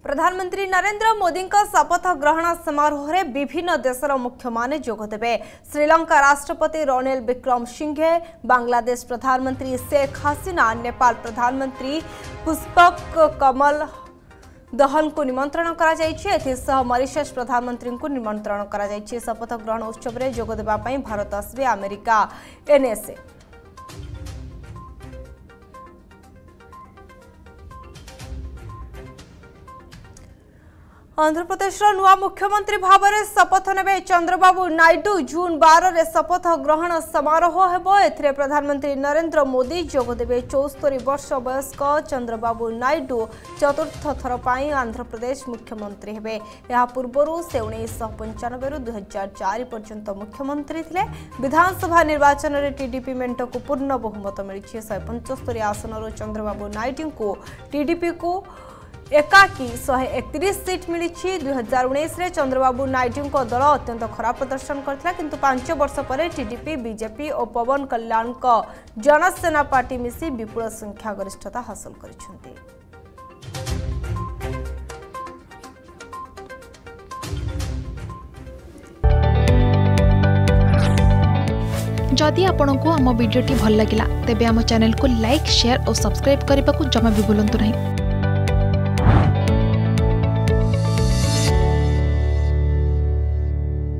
प्रधानमंत्री नरेंद्र मोदी शपथ ग्रहण समारोह में विभिन्न देशर मुख्य माने जोगदेवे। श्रीलंका राष्ट्रपति रनिल विक्रमसिंघे, बांग्लादेश प्रधानमंत्री शेख हसीना, नेपाल प्रधानमंत्री पुष्पक कमल दहन को निमंत्रण करा जायछि। मॉरिशस प्रधानमंत्री को निमंत्रण करा जायछि। शपथ ग्रहण उत्सव में जोगदेबा पई भारत आसबे अमेरिका एनएसए। आंध्र प्रदेश नुआ मुख्यमंत्री भाव में शपथ ने चंद्रबाबू नायडू। जून 12 रे शपथ ग्रहण समारोह हेबो। एथिरे प्रधानमंत्री नरेंद्र मोदी जोगदेवे। 74 वर्ष वयस्क चंद्रबाबू नायडू चतुर्थ थर पाई आंध्र प्रदेश मुख्यमंत्री हेबे। या पूर्वरु से 1995 रु 2004 पर्यंत मुख्यमंत्री थिले। विधानसभा निर्वाचन में टीडीपी मेंट को पूर्ण बहुमत मिली। 175 आसन चंद्रबाबू नायडू को टीडीपी को एकाकी 131 सीट मिली। 2019 रे चंद्रबाबू नायडू को दल अत्यंत खराब प्रदर्शन करथिला, किंतु 5 वर्ष पर टीडीपी, बीजेपी और पवन कल्याण को जनसेना पार्टी मिसी विपुल संख्या गरिष्ठता हासिल करिसेंती। जदि आपंक आम भिडी भल लगा तेब आम चैनल को लाइक, शेयर और सब्सक्राइब करने को जमा भी भूलु नहीं।